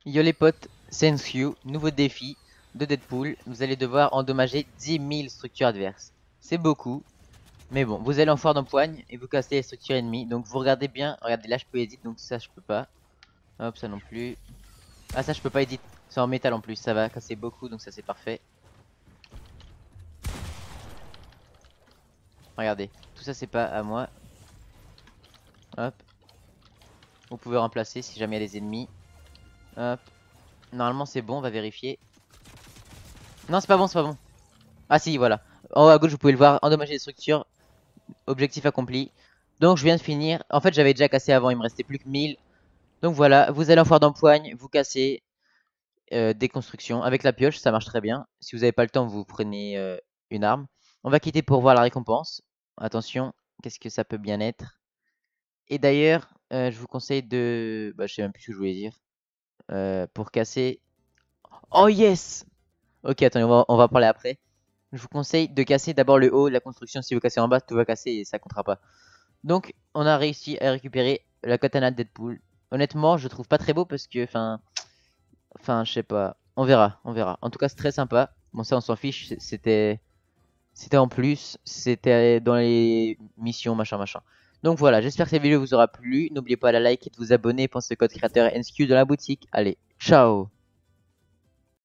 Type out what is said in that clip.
Yo les potes, Sensyu, nouveau défi de Deadpool. Vous allez devoir endommager 10 000 structures adverses. C'est beaucoup, mais bon, vous allez en foire d'empoigne et vous cassez les structures ennemies. Donc vous regardez bien, regardez là je peux edit, donc ça je peux pas. Hop, ça non plus. Ah ça je peux pas edit, c'est en métal en plus, ça va casser beaucoup donc ça c'est parfait. Regardez, tout ça c'est pas à moi. Hop. Vous pouvez remplacer si jamais il y a des ennemis. Hop. Normalement c'est bon, on va vérifier. Non c'est pas bon, c'est pas bon. Ah si, voilà. En haut à gauche vous pouvez le voir, endommager les structures. Objectif accompli. Donc je viens de finir. En fait j'avais déjà cassé avant, il me restait plus que 1000. Donc voilà, vous allez en foire d'empoigne, vous cassez des constructions. Avec la pioche ça marche très bien. Si vous n'avez pas le temps vous prenez une arme. On va quitter pour voir la récompense. Attention, qu'est-ce que ça peut bien être. Et d'ailleurs je vous conseille de... Bah je sais même plus ce que je voulais dire. Pour casser... Oh yes. Ok attendez, on va parler après. Je vous conseille de casser d'abord le haut de la construction. Si vous cassez en bas tout va casser et ça comptera pas. Donc, on a réussi à récupérer la katana de Deadpool. Honnêtement, je trouve pas très beau parce que, je sais pas. On verra, on verra. En tout cas, c'est très sympa. Bon, ça, on s'en fiche. C'était en plus. C'était dans les missions, machin, machin. Donc voilà, j'espère que cette vidéo vous aura plu. N'oubliez pas la like et de vous abonner. Pensez au code créateur NSQ dans la boutique. Allez, ciao!